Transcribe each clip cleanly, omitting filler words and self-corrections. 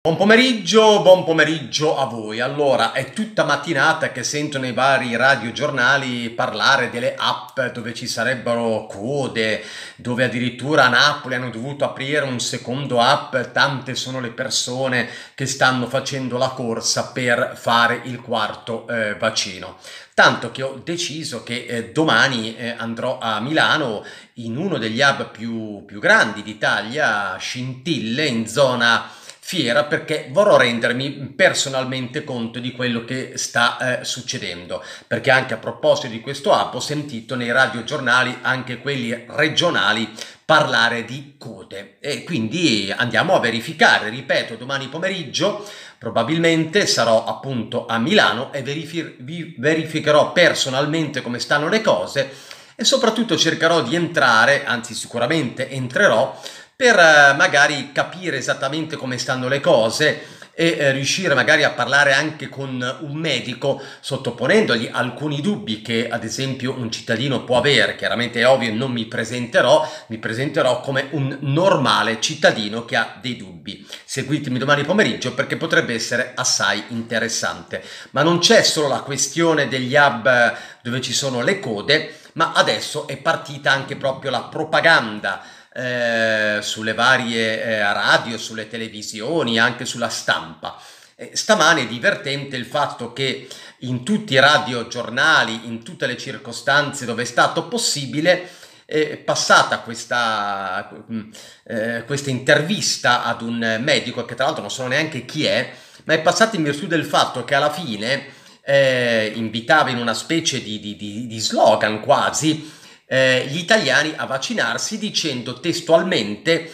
Buon pomeriggio a voi. Allora, è tutta mattinata che sento nei vari radiogiornali parlare delle app dove ci sarebbero code, dove addirittura a Napoli hanno dovuto aprire un secondo app, tante sono le persone che stanno facendo la corsa per fare il quarto vaccino. Tanto che ho deciso che domani andrò a Milano in uno degli hub più grandi d'Italia, Scintille, in zona Fiera, perché vorrò rendermi personalmente conto di quello che sta succedendo, perché anche a proposito di questo app ho sentito nei radiogiornali, anche quelli regionali, parlare di code e quindi andiamo a verificare. Ripeto, domani pomeriggio probabilmente sarò appunto a Milano e verificherò personalmente come stanno le cose e soprattutto cercherò di entrare, anzi sicuramente entrerò, per magari capire esattamente come stanno le cose e riuscire magari a parlare anche con un medico, sottoponendogli alcuni dubbi che ad esempio un cittadino può avere. Chiaramente è ovvio, non mi presenterò come un normale cittadino che ha dei dubbi. Seguitemi domani pomeriggio perché potrebbe essere assai interessante. Ma non c'è solo la questione degli hub dove ci sono le code, ma adesso è partita anche proprio la propaganda sulle varie radio, sulle televisioni, anche sulla stampa. Stamane è divertente il fatto che in tutti i radiogiornali, in tutte le circostanze dove è stato possibile, è passata questa intervista ad un medico, che tra l'altro non so neanche chi è, ma è passata in virtù del fatto che alla fine invitava in una specie di slogan quasi gli italiani a vaccinarsi, dicendo testualmente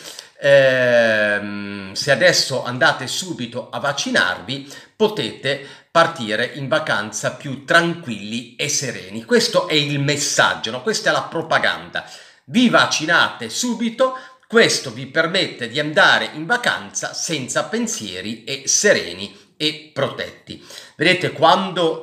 se adesso andate subito a vaccinarvi potete partire in vacanza più tranquilli e sereni. Questo è il messaggio, no? Questa è la propaganda. Vi vaccinate subito, questo vi permette di andare in vacanza senza pensieri e sereni e protetti. Vedete, quando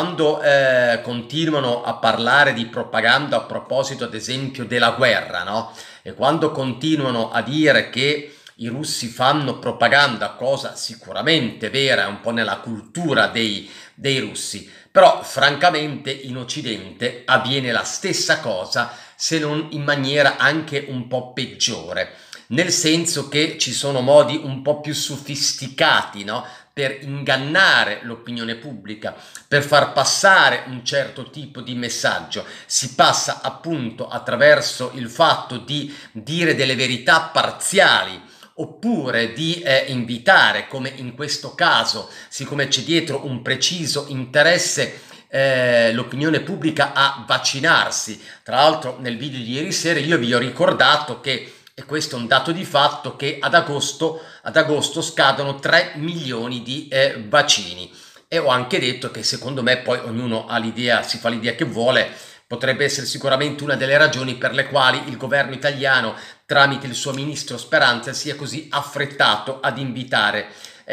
continuano a parlare di propaganda a proposito ad esempio della guerra, no? E quando continuano a dire che i russi fanno propaganda, cosa sicuramente vera, è un po' nella cultura dei russi, però francamente in Occidente avviene la stessa cosa, se non in maniera anche un po' peggiore, nel senso che ci sono modi un po' più sofisticati, no? Per ingannare l'opinione pubblica, per far passare un certo tipo di messaggio. Si passa appunto attraverso il fatto di dire delle verità parziali, oppure di invitare, come in questo caso, siccome c'è dietro un preciso interesse, l'opinione pubblica a vaccinarsi. Tra l'altro nel video di ieri sera io vi ho ricordato che, e questo è un dato di fatto, che ad agosto scadono 3 milioni di vaccini, e ho anche detto che secondo me, poi ognuno ha l'idea, si fa l'idea che vuole, potrebbe essere sicuramente una delle ragioni per le quali il governo italiano tramite il suo ministro Speranza sia così affrettato ad invitare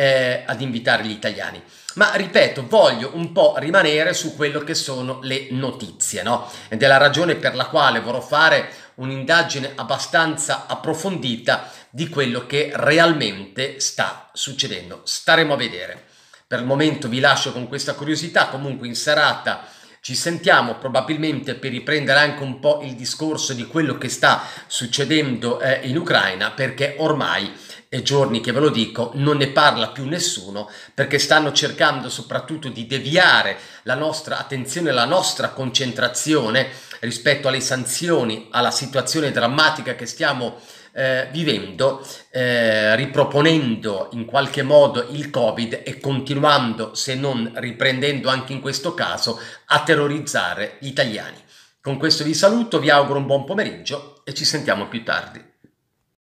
gli italiani. Ma ripeto, voglio un po' rimanere su quello che sono le notizie, no? Ed è la ragione per la quale vorrò fare un'indagine abbastanza approfondita di quello che realmente sta succedendo. Staremo a vedere. Per il momento vi lascio con questa curiosità. Comunque in serata ci sentiamo probabilmente per riprendere anche un po' il discorso di quello che sta succedendo in Ucraina, perché ormai è giorni che ve lo dico, non ne parla più nessuno, perché stanno cercando soprattutto di deviare la nostra attenzione, la nostra concentrazione rispetto alle sanzioni, alla situazione drammatica che stiamo vivendo, riproponendo in qualche modo il Covid e continuando, se non riprendendo anche in questo caso, a terrorizzare gli italiani. Con questo vi saluto, vi auguro un buon pomeriggio e ci sentiamo più tardi.